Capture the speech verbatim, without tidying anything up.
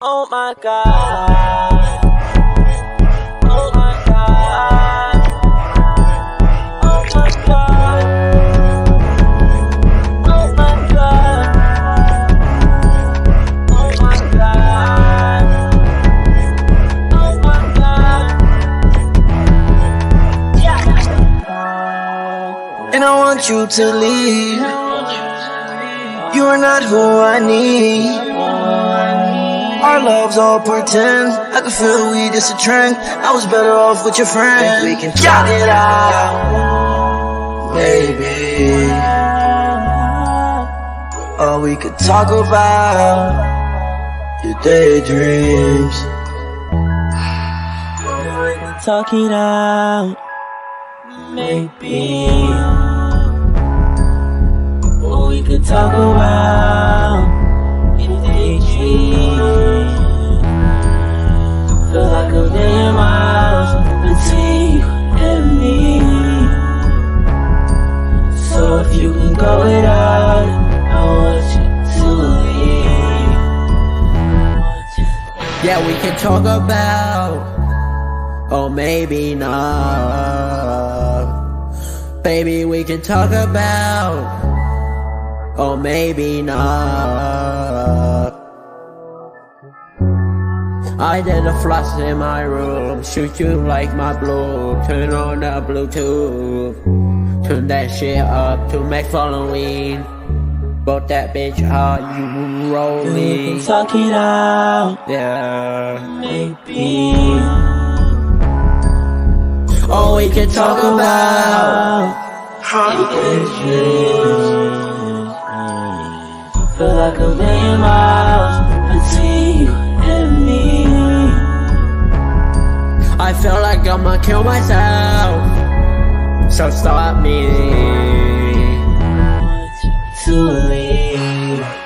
Oh my God. Oh my God. Oh my God. Oh my God. Oh my God. Oh my God. Yeah. And I want you to leave. You are not who I need. Our love's all pretend. I can feel we just a trend. I was better off with your friend. We can talk it out, maybe. Or we could talk about your daydreams. We can talk it out, maybe. Or we could talk about your daydreams. Feel like a million miles between you and me. So if you can go without it, I want you to leave. Yeah, we can talk about, or maybe not. Baby, we can talk about, or maybe not. I did a flash in my room, shoot you like my blue. Turn on the Bluetooth, turn that shit up to make Halloween. But that bitch, how you rolling? We can talk it out, yeah, maybe. Or we can talk about your daydreams. Feel like a million miles between you and me. I feel like I'ma kill myself, so stop me. I want you to leave.